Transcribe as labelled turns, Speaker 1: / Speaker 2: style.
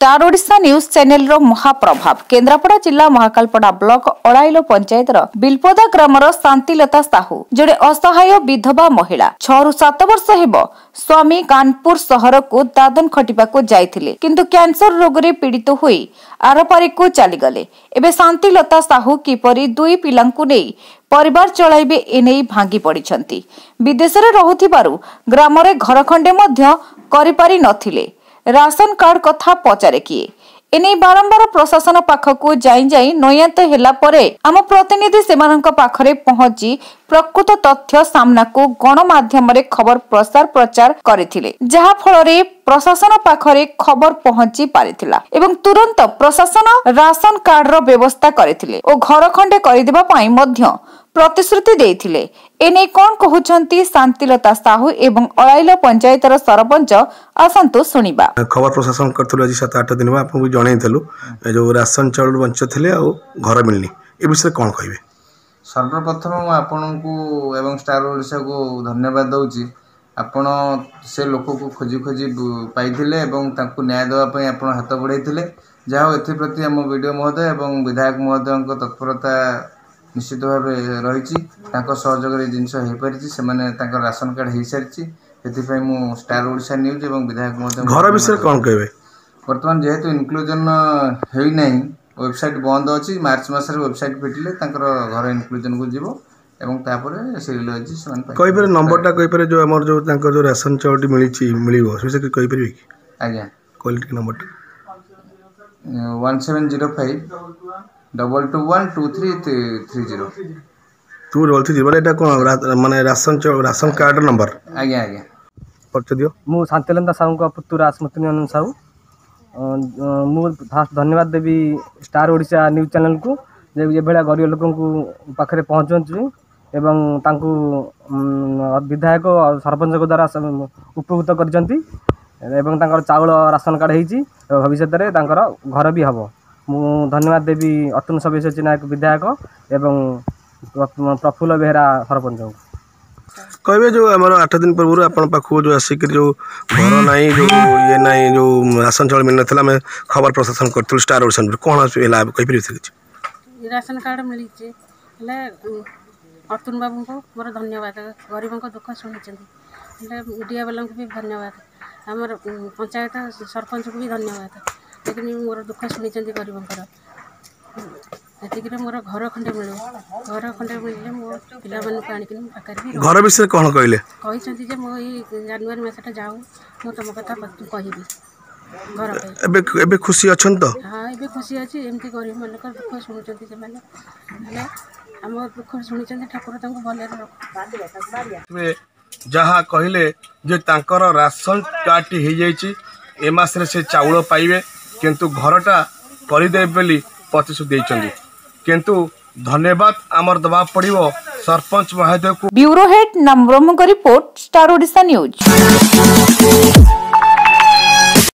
Speaker 1: Star Odisha news channel रो महाप्रभाव केन्द्रापड़ा जिला महाकालपड़ा ब्लॉक अड़ाइल पंचायत बिलपदा ग्रामर शांतिलता साहू जड़े असहाय विधवा महिला 6 ରୁ 7 वर्ष हेब स्वामी कानपुर सहर को दादन खटिबा को जाइथिले किंतु कैंसर रोग रे पीड़ित होई आरपारी को चली गले। एबे शांतिलता साहू किपरि दुई पिलांकु नेई परिवार चलाइबे एने भांगी पड़िछंती। विदेश रे रहुथिबारु ग्राम रे घर खंडे मध्य करि पारि नथिले। राशन कार्ड कथा पचारे किए एने बारंबार प्रशासन पाखकु जाई नयंत हेला परे आम प्रतिनिधि सेमानंक पाखरे पहुंची प्रकृत तथ्य सामना को गणमाध्यम रे खबर प्रसार प्रचार करथिले जहा फल रे प्रशासन पाखरे खबर पहुंची पारिथिला एवं तुरंत प्रशासन राशन कार्ड रो व्यवस्था करथिले ओ घर खंडे करिदेबा पई मध्य प्रतिश्रुति देथिले। एने कोन कहउछंती शांतिलता साहू एवं अड़ाइल पंचायतर सरपंच आसंतु सुनिबा।
Speaker 2: खबर प्रशासन करथलो आज 7-8 दिन में आपन भी जणैथलु जो राशन चाउल बंच थिले आ घर मिलनी ए विषय कोन कहबे।
Speaker 3: सर्वप्रथम मु आपनकु एवं स्टार ओडिशा को धन्यवाद दउची। आपण से लोक को खोजी खोजी पाइथिले एवं तांकु न्याय देवा पई आपण हाथ बढ़ाइथिले जहा एथि प्रति हम वीडियो महोदय एवं विधायक महोदयक तत्परता निश्चित भाव रही सहयोग जिनस हो पारि से राशन कार्ड हो सारी से मु स्टार ओडिशा न्यूज एवं विधायक महोदय
Speaker 2: घर विषय कौन कहे
Speaker 3: बर्तमान जेहेतु इनक्लूजन होना वेबसाइट बंद अच्छी मार्च मसरे वेबसाइट फिटिले घर इनक्लूजन को जीव एवं तापर
Speaker 2: से नंबरटा कहीपर जो आम जो राशन चाउल मिले कहीपर कि
Speaker 3: आज्ञा
Speaker 2: क्वालिटी नंबर
Speaker 3: 170522122330
Speaker 2: तू रोलथि जीवन एटा कोन माने राशन कार्ड नंबर
Speaker 3: आज्ञा आज्ञा
Speaker 2: परच दियो
Speaker 4: मु शांतिलता साहू का पुत्र आसमति नंदन साहू मु फास्ट धन्यवाद देवी स्टार ओडिशा न्यूज चैनल को जे ये बेला गरीब लोक को पाखरे पहुंचुची एवं तांकु विधायक और सरपंच को द्वारा उपकृत करजंती एवं तांकर चाउल राशन कार्ड हेची भविष्य रे तांकर घर भी हबो। मु धन्यवाद देवी अतुल सब्यसाची नायक विधायक एवं प्रफुल्ल बेहरा सरपंच
Speaker 2: कहबे जो आम 8 दिन पूर्व आप पाखु जो आसिक जो घर नाई जो ये नाई जो राशन चाउल मिल ना मैं खबर प्रशासन कर स्टार ओडिशा कौन कहीपर
Speaker 5: राशन कार्ड मिली अतुल बाबू को मोर धन्यवाद गरीबों को दुख शुणी मीडिया वालों को भी धन्यवाद आमर पंचायत सरपंच को भी धन्यवाद लेकिन मोर दुख शुणी गरीबों एतिक मोर घर खंडे मिले मो पिला पानी
Speaker 2: घर विषय कौन कहले
Speaker 5: कहते मो जनवरी मसटा जाऊ मु तुम कथा कहबी घर
Speaker 2: एबे खुशी अछन तो
Speaker 5: हाँ एबे खुशी अच्छी एमती गरीब मान दुख शुणुंट से आम दुख शुणी ठाकुर भले
Speaker 2: रख जहाँ कहले जे तांकर राशन कार्ड हो जाइए ए मासरे से चाउल पाइबे किंतु घरटा करदे बोली प्रतिश्रुति देइछन्ती किंतु धन्यवाद आमर दबा पड़िबो सरपंच महोदय को।
Speaker 1: ब्यूरो हेड नम्रमुग रिपोर्ट स्टार ओडिशा न्यूज।